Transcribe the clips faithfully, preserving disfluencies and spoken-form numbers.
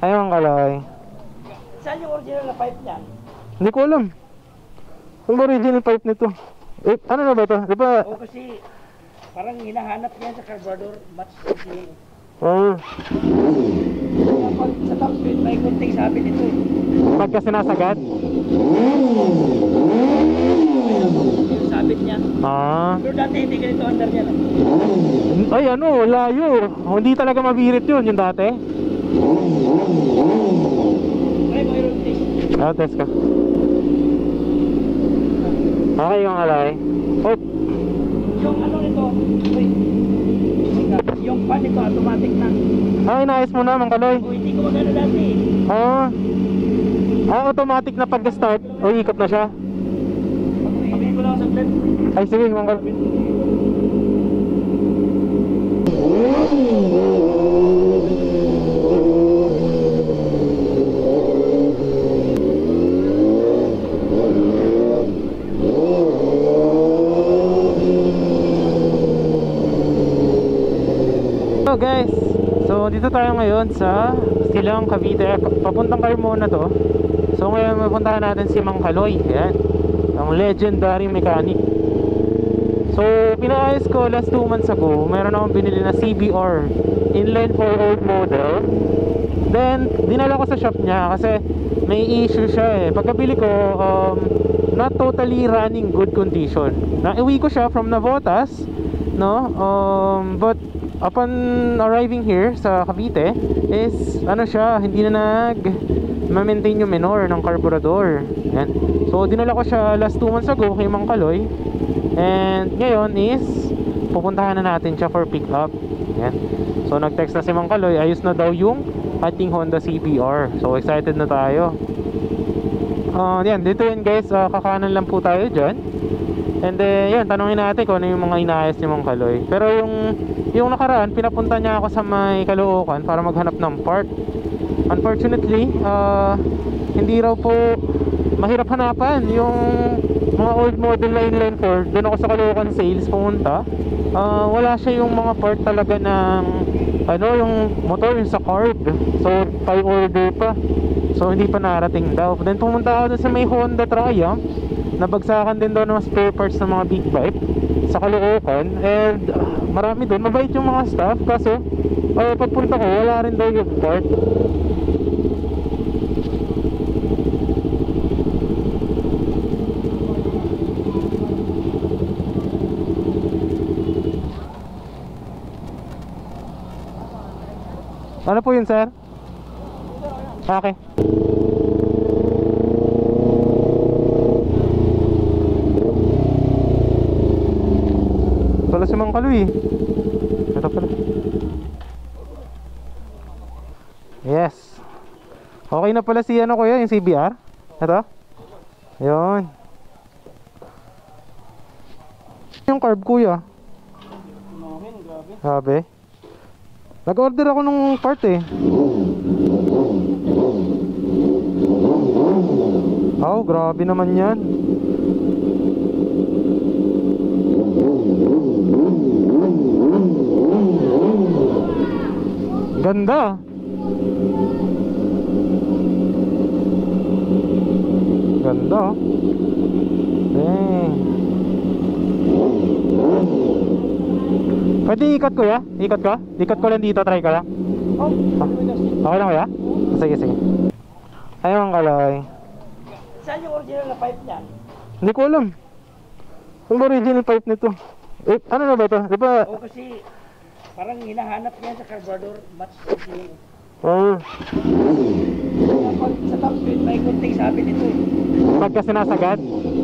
Ayun, Kaloy. Saan yung original na pipe niyan? Hindi ko alam. Ang original pipe nito. Eh, ano na ba ito? Di ba? Oo, kasi parang hinahanap niya sa carburetor match kasi Oo. pag sa top speed may kunting sabi nito eh. Pagka sinasagat? Yung sabit niya. Ah. Pero dati hindi ganito under niya no? Ay ano, layo. Hindi talaga mabirit yun, yung dati. Try mo yung test. Ah, test ka. Okay yung alay. Oh. Yung ano nito, wait. Yung pan nito automatic na. Ah, inayos mo na, Mang Kaloy. O hindi ko magano dati eh. Ah. Ah, automatic na pag-start. O, ikot na siya. Pagpapin ko lang sa blend. Ay, sige, Mang Kaloy. So guys, so dito tayo ngayon sa Silang Cavite, papuntang Carmona to. So ngayon mapuntahan natin si Mang Kaloy. Yan, ang legendary mechanic. So pinaayos ko last two months ago. Meron akong binili na C B R inline four old model. Then dinala ko sa shop niya kasi may issue siya eh. Pagkabili ko, um, not totally running good condition. Naiwi ko siya from Navotas, no? Um, but upon arriving here sa Cavite is ano siya, hindi na nag ma-maintain yung minor ng carburetor. Yan. So dinala ko siya last two months ago kay Mang Kaloy. And ngayon is pupuntahan na natin siya for pick up. Yan. So nag-text na si Mang Kaloy, ayos na daw yung ating Honda C B R. So excited na tayo. Uh, yan, dito yun guys, uh, kakanan lang po tayo dyan. And then, uh, yan, tanongin natin kung ano yung mga inaayos ni Mang Kaloy. Pero yung yung nakaraan, pinapunta niya ako sa may Caloocan para maghanap ng part. Unfortunately, uh, hindi raw po mahirap hanapan yung mga old model na inline four. Doon ako sa Caloocan sales pumunta. Uh, wala siya yung mga part talaga ng ano, yung motor yung sa card. So, by order pa. So, hindi pa narating daw. Then pumunta ako doon sa may Honda Triumph. Nabagsakan din daw ng spare parts ng mga big bike sa Caloocan. And uh, marami doon, mabait yung mga staff. Kaso uh, pagpunta ko, wala rin daw yung part. Ano po yun, sir? Okay. Wala si Mang Kaloy. Ito pala. Yes. Okay na pala si ano kuya, yung C B R. Ito. Yun. Yung carb kuya. Grabe. Nag-order ako nung part eh. Oh, grabe naman yan. Ganda. Ganda. Eh. Pwede ikot ko ya? Ikot ko? Ikot ko lang dito, try ko lang. Oh, okay lang kuya? Sige, sige. Ayun, Kaloy. saan yung original na pipe niyan? Hindi ko alam. Ang original pipe nito. Eh, ano na ba ito? Di ba? Oo, kasi parang hinahanap niya sa carburetor match kasi Oo. pag sa top speed may kunting sabi nito eh. Pagka sinasagat?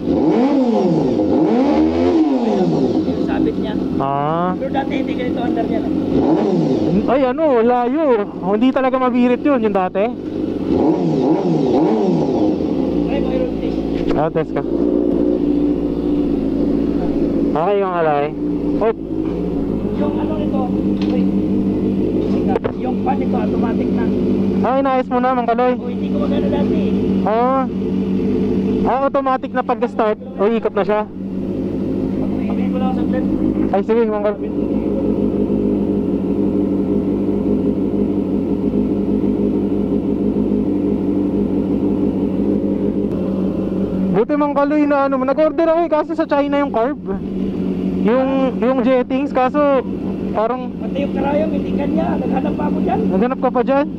Yung sabit niya. Ah. Pero dati hindi ganito under niya no? Ay ano, layo. Hindi talaga mabirit yun, yung dati. Try mo yung test. Ah, test ka. Okay yung alay. Oh. Yung ano nito, wait. Yung pan nito automatic na. Ah, inayos mo na, Mang Kaloy. O hindi ko magano dati eh. Ah. Ah, automatic na pag-start. O, ikot na siya. Pagpapin ko lang sa blend. Ay, sige, Mang Kaloy. Buti Mang Kaloy na ano, nag-order ako eh, kaso sa China yung carb. Yung, yung jettings, kaso parang... Pati yung karayong, hindi kanya. Naghanap pa ako dyan. Naghanap ka pa dyan?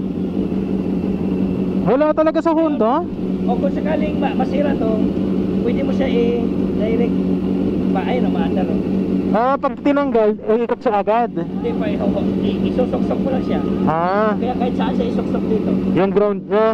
Wala talaga sa Honda? O kung sakaling ma masira to, pwede mo siya i-direct. Ba, ayun o, maandar o. Ah, pag tinanggal, eh, ikot siya agad. Hindi pa, isusok-sok mo lang siya. Ah, Kaya kahit saan siya isok-sok dito. yung ground niya.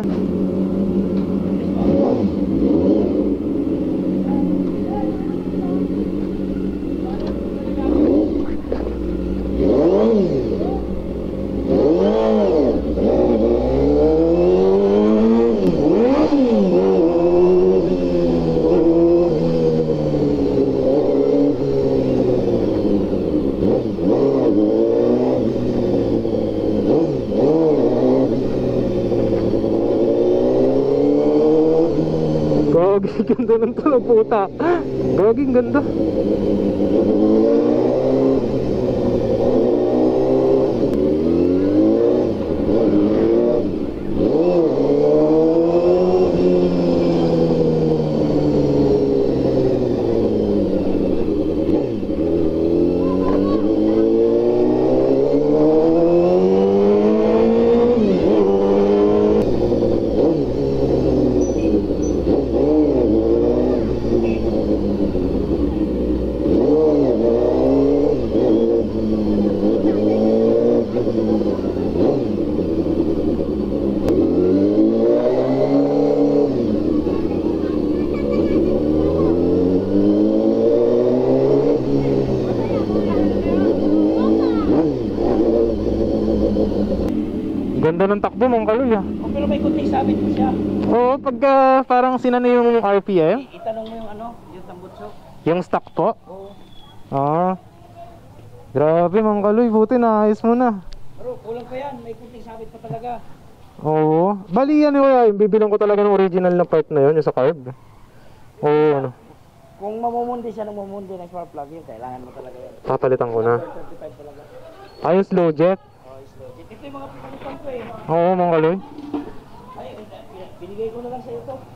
Gagi, ganda ng tulog puta. Gagi, ganda. Ganda ng takbo Mang Kaloy ah. O, pero may kunting sabit mo siya. Oo, pagka parang sinano yung R P M, I itanong mo yung ano, yung tambutso. yung stock po. Oo. Ah. Grabe Mang Kaloy, buti naayos mo na. Pero kulang pa yan, may kunting sabit pa talaga. Oo. Bali yan yung bibilang ko talaga ng original na part na yun, yung sa carb. Oo, ano. Kung mamumundi siya ng mamumundi ng spark plug, yun, kailangan mo talaga yan. Papalitan ko na. thirty-five talaga. Ayos low jet. Oh, slow. Ito yung mga pinalitan ko eh. Oo, Mang Kaloy. Ay, binigay ko na lang sa iyo to.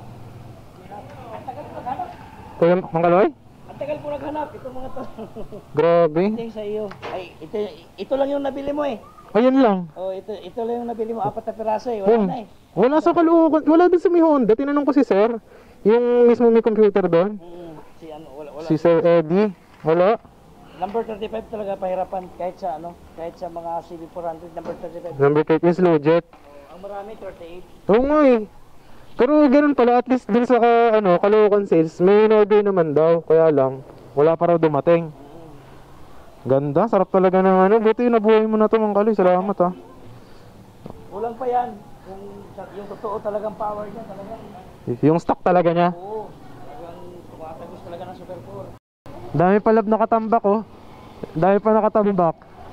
Ang tagal po naghanap. Kuya Mang Kaloy? Ang tagal po naghanap, itong mga to. Grabe. Ito yung sa iyo. Ay, ito, ito lang yung nabili mo eh. Ayun lang. Oh, ito, ito lang yung nabili mo, apat na piraso eh. Wala Oh, na eh. wala sa Caloocan. Wala din sa may Honda. Tinanong ko si Sir. Yung mismo may computer doon. Mm, si ano, wala, wala. Si Sir Eddie. Wala. Number thirty-five talaga pahirapan kahit sa ano, kahit sa mga C B four hundred, number thirty-five. Number eight is low jet. Oh, ang marami thirty-eight. Oo nga eh. Pero ganun pala, at least dun sa ka, ano, Caloocan sales, may in-order naman daw. Kaya lang, wala pa raw dumating. Ganda, sarap talaga ng ano. Buti nabuhay mo na to Mang Kaloy. Salamat ah. Kulang pa yan. Kung sa- yung totoo talagang power niya talaga. Yung stock talaga niya. Oo. Talagang tumatagos talaga ng Super four. Dami pala nakatambak oh. Dami pa nakatambak.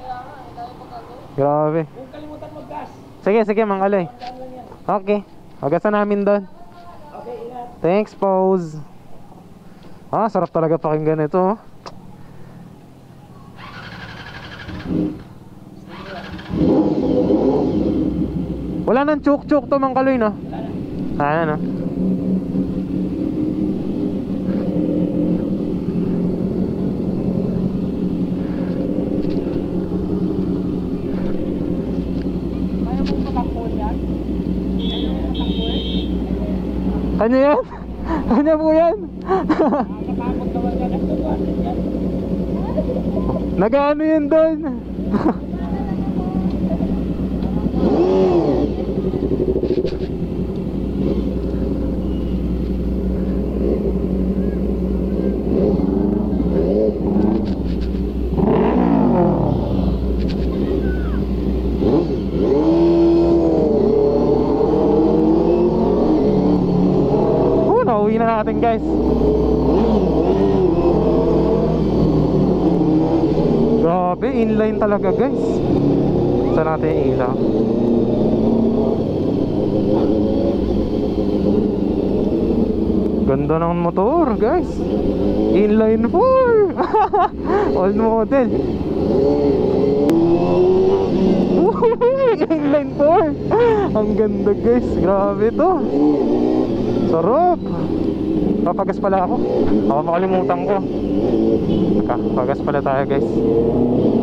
Grabe. Kung kalimutan mag-gas, Sige, sige Mang Kaloy. saan lang yan. Okay. Agasan namin doon. Okay, ingat. Thanks, Pose. Ah, sarap talaga pakinggan ito oh. Wala nang chuk-chuk to Mang Kaloy no? Wala na. Ah, ano? Kaya mong patakbo yan? Kaya mong patakbo eh? Kanya yan? Kanya po yan? Nakakapagod naman yan. Ang tuwan yan. Nag-ano yun doon? Oh, nauwi na natin guys. Grabe, inline talaga guys. Saan natin yung ilaw? Ganda ng motor guys. Inline four. Old model. Uhuy, inline four. Ang ganda guys. Grabe to. Sarap! Papagas pala ako. Baka makalimutan ko. Teka, pagas pala tayo guys.